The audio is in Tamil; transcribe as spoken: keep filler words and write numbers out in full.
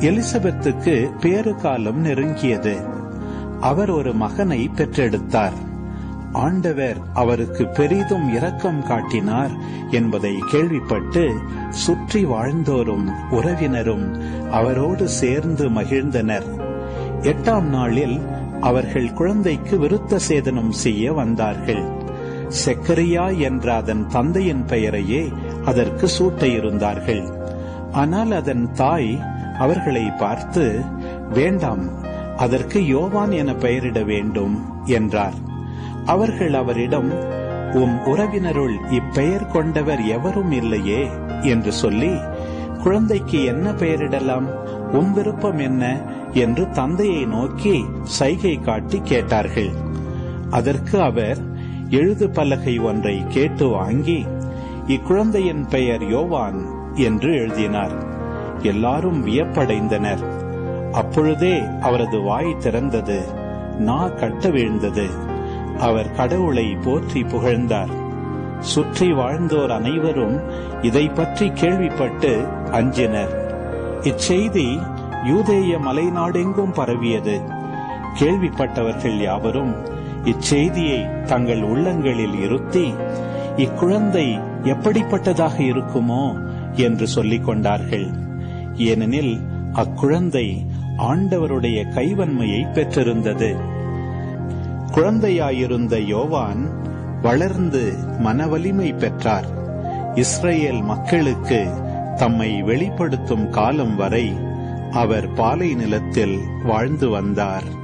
எலிசபெத்துக்கு பேறு காலம் நெருங்கியது. அவர் ஒரு மகனை பெற்றெடுத்தார். ஆண்டவர் அவருக்கு பெரிதும் இரக்கம் காட்டினார் என்பதை கேள்விப்பட்டு சுற்றி வாழ்ந்தோரும் உறவினரும் அவரோடு சேர்ந்து மகிழ்ந்தனர். எட்டாம் நாளில் அவர்கள் குழந்தைக்கு விருத்த சேதனம் செய்ய வந்தார்கள். செக்கரியா என்ற அதன் தந்தையின் பெயரையே அதற்கு சூட்ட இருந்தார்கள். ஆனால் அதன் தாய் அவர்களை பார்த்து, வேண்டாம், அதற்கு யோவான் என பெயரிட வேண்டும் என்றார். அவர்கள் அவரிடம், உம் உறவினருள் இப்பெயர் கொண்டவர் எவரும் இல்லையே என்று சொல்லி, குழந்தைக்கு என்ன பெயரிடலாம், உம் விருப்பம் என்ன என்று தந்தையை நோக்கி சைகை காட்டி கேட்டார்கள். அதற்கு அவர் எழுது பலகை ஒன்றை கேட்டு வாங்கி, இக்குழந்தையின் பெயர் யோவான் என்று எழுதினார். எல்லாரும் வியப்படைந்தனர். அப்பொழுதே அவரது வாய் திறந்தது, நா கட்ட வீழ்ந்தது. அவர் கடவுளை போற்றி புகழ்ந்தார். சுற்றி வாழ்ந்தோர் அனைவரும் இதை பற்றி கேள்விப்பட்டு அஞ்சினர். இச்செய்தி யூதேய மலைநாடெங்கும் பரவியது. கேள்விப்பட்டவர்கள் யாவரும் இச்செய்தியை தங்கள் உள்ளங்களில் இருத்தி, இக்குழந்தை எப்படிப்பட்டதாக இருக்குமோ என்று சொல்லிக் கொண்டார்கள். ஏனெனில் அக்குழந்தை ஆண்டவருடைய கைவன்மையை பெற்றிருந்தது. குழந்தையாயிருந்த யோவான் வளர்ந்து மனவலிமை பெற்றார். இஸ்ரேல் மக்களுக்கு தம்மை வெளிப்படுத்தும் காலம் வரை அவர் பாலை நிலத்தில் வாழ்ந்து வந்தார்.